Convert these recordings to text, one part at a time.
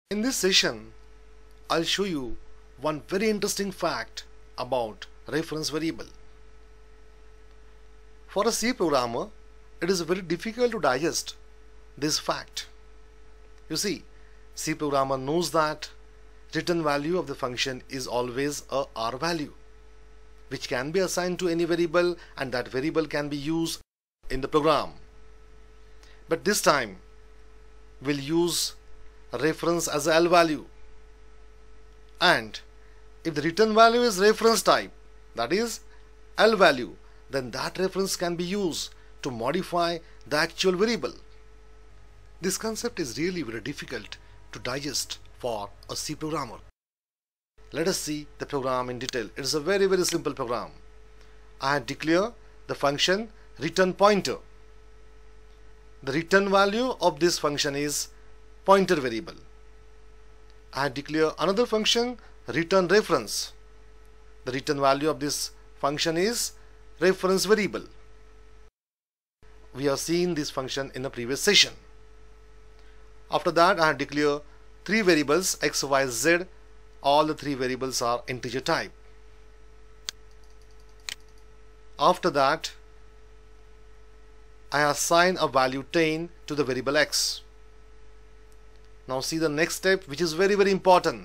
In this session, I'll show you one very interesting fact about reference variable. For a C programmer, it is very difficult to digest this fact. You see, C programmer knows that return value of the function is always a R value, which can be assigned to any variable, and that variable can be used in the program. But this time, we'll use reference as a L value, and if the return value is reference type, that is L value, then that reference can be used to modify the actual variable. This concept is really very difficult to digest for a C programmer. Let us see the program in detail. It is a very simple program. I declare the function return pointer. The return value of this function is pointer variable. I declare another function return reference. The return value of this function is reference variable. We have seen this function in the previous session. After that, I declare three variables x, y, z. All the three variables are integer type. After that, I assign a value 10 to the variable x. Now see the next step, which is very important.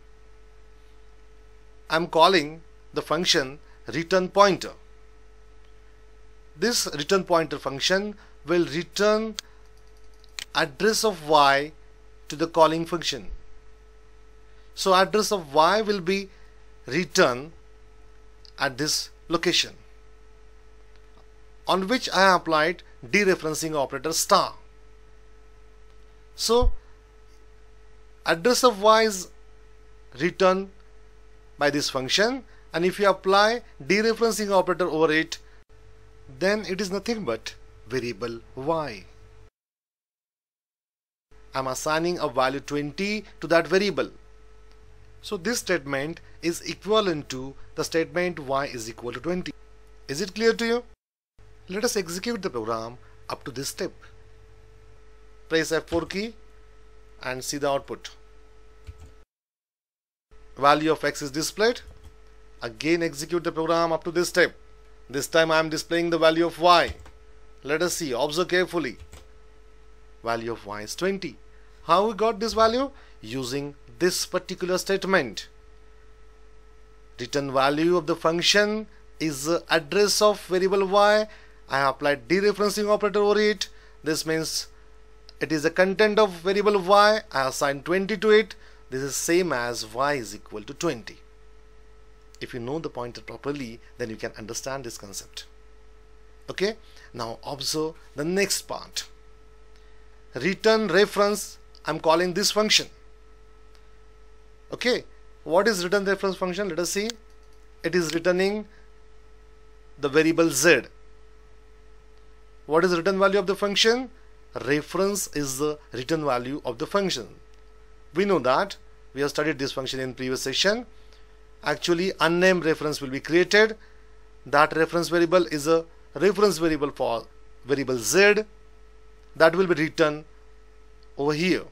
I am calling the function return pointer. This return pointer function will return address of y to the calling function. So address of y will be returned at this location, on which I have applied dereferencing operator star. So address of y is returned by this function, and if you apply dereferencing operator over it, then it is nothing but variable y. I am assigning a value 20 to that variable. So this statement is equivalent to the statement y is equal to 20. Is it clear to you? Let us execute the program up to this step. Press F4 key and see the output. Value of x is displayed. Again execute the program up to this step. This time I am displaying the value of y. Let us see, observe carefully. Value of y is 20. How we got this value? Using this particular statement. Return value of the function is the address of variable y. I have applied dereferencing operator over it. This means it is the content of variable y. I assign 20 to it. This is same as y is equal to 20. If you know the pointer properly, then you can understand this concept. Okay, now observe the next part. Return reference, I am calling this function. Okay, what is return reference function? Let us see. It is returning the variable z. What is the return value of the function? Reference is the return value of the function. We know that. We have studied this function in previous session. Actually, unnamed reference will be created. That reference variable is a reference variable for variable z. That will be returned over here.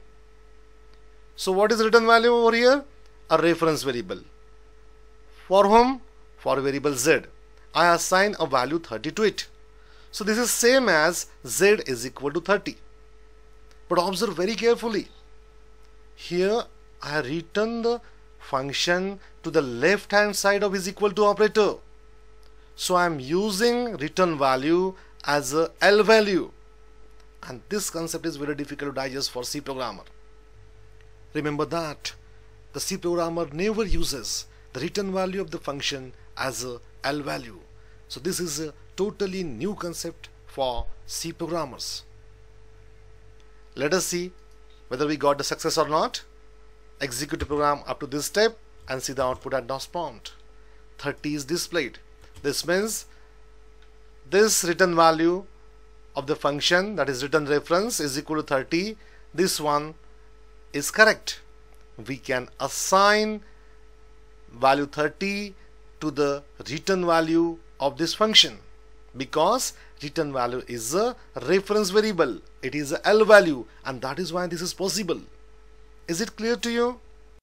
So what is return value over here? A reference variable. For whom? For variable z. I assign a value 30 to it. So this is same as z is equal to 30. But observe very carefully. Here I return the function to the left hand side of is equal to operator. So I am using return value as a L value. And this concept is very difficult to digest for C programmer. Remember that the C programmer never uses the return value of the function as a L value. So this is a totally new concept for C programmers. Let us see whether we got the success or not. Execute the program up to this step and see the output at DOS prompt. 30 is displayed. This means this return value of the function, that is return reference, is equal to 30. This one is correct. We can assign value 30 to the return value of this function, because return value is a reference variable. It is a L value, and that is why this is possible. Is it clear to you?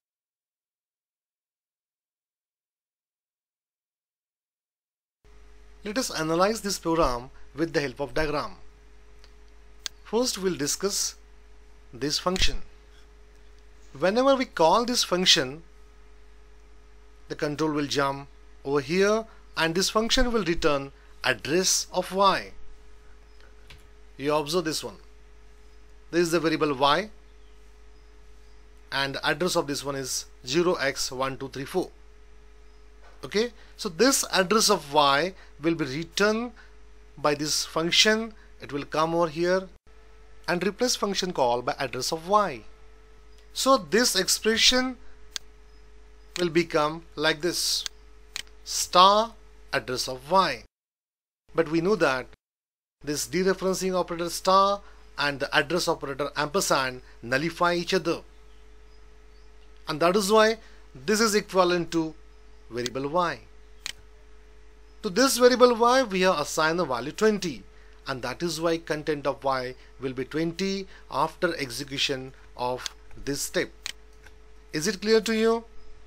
Let us analyze this program with the help of diagram. First we'll discuss this function. Whenever we call this function, the control will jump over here and this function will return address of y. You observe this one. This is the variable y and the address of this one is 0x1234. Okay, so this address of y will be returned by this function. It will come over here and replace function call by address of y. So this expression will become like this, star address of y. But we know that this dereferencing operator star and the address operator ampersand nullify each other, and that is why this is equivalent to variable y. To this variable y we have assigned the value 20, and that is why content of y will be 20 after execution of this step. Is it clear to you?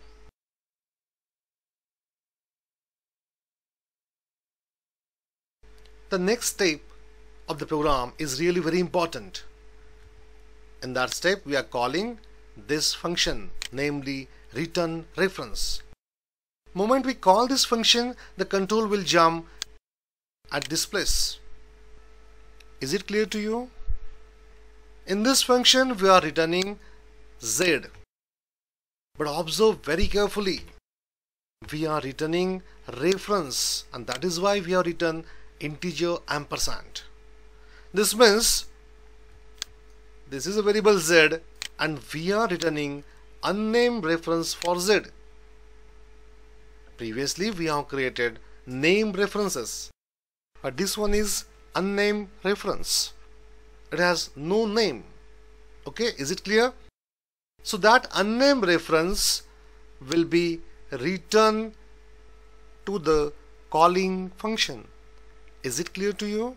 The next step of the program is really very important. In that step we are calling this function, namely return reference. Moment we call this function, the control will jump at this place. Is it clear to you? In this function we are returning z, but observe very carefully, we are returning reference, and that is why we have written integer ampersand. This means this is a variable z and we are returning unnamed reference for z. Previously we have created named references, but this one is unnamed reference. It has no name. Okay, is it clear? So that unnamed reference will be returned to the calling function. Is it clear to you?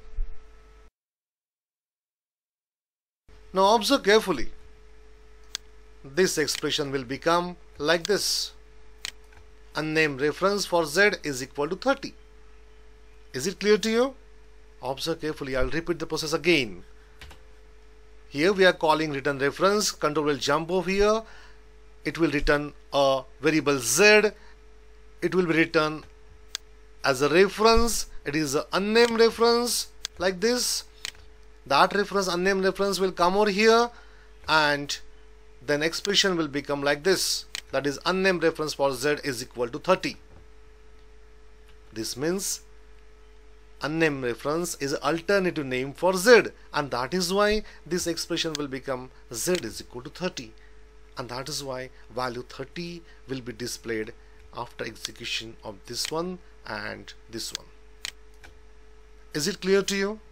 Now observe carefully. This expression will become like this. Unnamed reference for z is equal to 30. Is it clear to you? Observe carefully. I will repeat the process again. Here we are calling return reference. Control will jump over here. It will return a variable z. It will be returned as a reference. It is an unnamed reference like this. That reference, unnamed reference, will come over here and then expression will become like this. That is unnamed reference for z is equal to 30. This means unnamed reference is an alternative name for z, and that is why this expression will become z is equal to 30, and that is why value 30 will be displayed after execution of this one and this one. Is it clear to you?